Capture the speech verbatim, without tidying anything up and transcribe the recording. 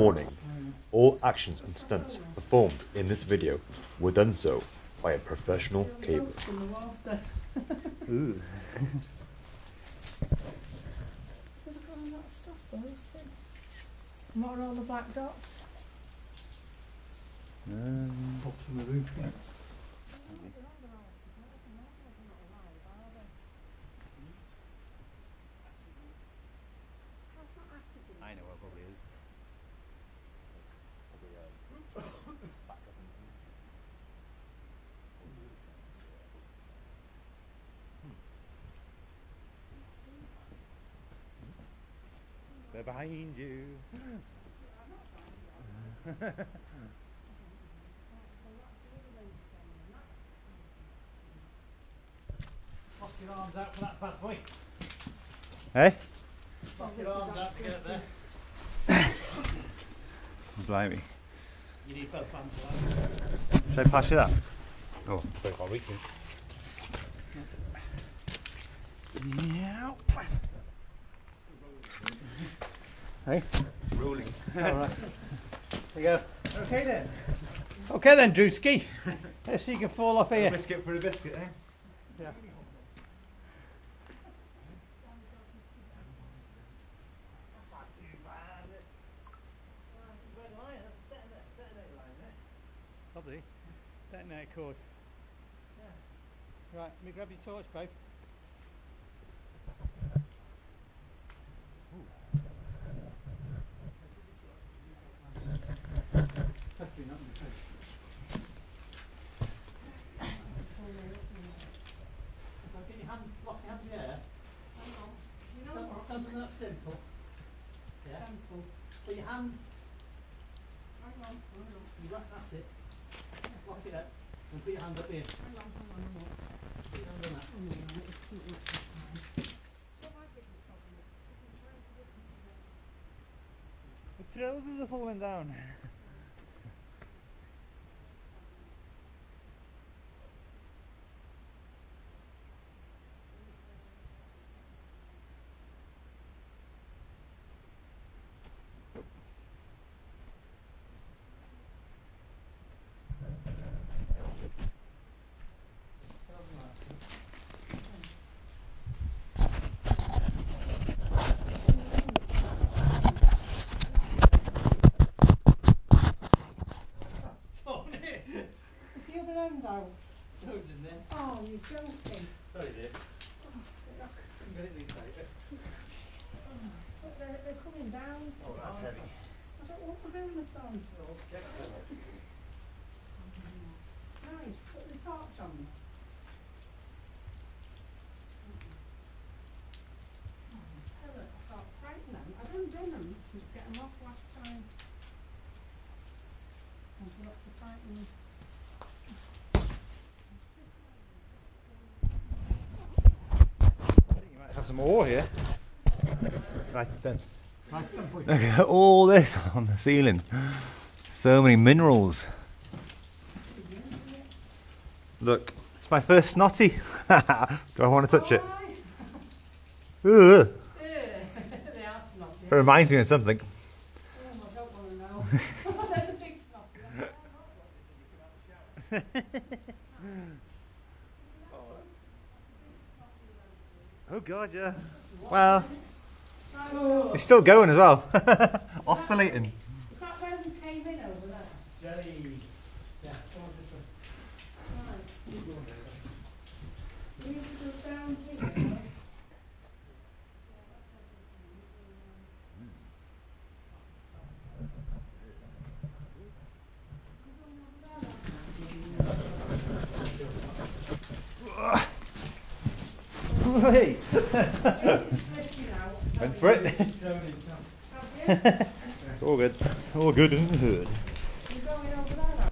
Warning, all actions and stunts performed in this video were done so by a professional cabler. Ooh. What are all the black dots? Um, Pops on the roof, yeah. I know where probably is. They're behind you. Pop your arms out for that bad boy. Hey? Pop your arms out to get up there. Blimey. You need both hands for that. Should I pass you that? Oh, sorry, I can't reach it. Yeah. Hey? Rolling. Alright. There you go. Okay then. Okay then, Drewski. Let's see if you can fall off here. Biscuit for a biscuit, eh? Yeah. Probably. Detonator cord. Yeah. Right, let me grab your torch, babe. Get your hand, lock your hand in the air. Stand, stand on that stemple. Yeah. Stemple. Put your hand. Hang on, hang on. Right, that's it. Lock it up. And put your hand up here. Hang on, hang on, hang on. Put your hand on that. The trousers are falling down. The other end out. Those in there. Oh, you're joking. Sorry, dear. But they're, they're coming down. Oh, that's heavy. I don't want to be on the stone floor. Nice, put the torch on me. Hell, I can't frighten them. I done done them to get them off last time. I forgot to frighten them. You might have some ore here. Right then. Look at all this on the ceiling. So many minerals. Look, it's my first snotty. Do I want to touch it? Ugh. It reminds me of something. Oh god, yeah. Well, it's still going as well. Oscillating. Is that where we came in over there? Jelly. Yeah, come on this way. We need to go down here. Hey. Went for it. It's all good. All good in the hood.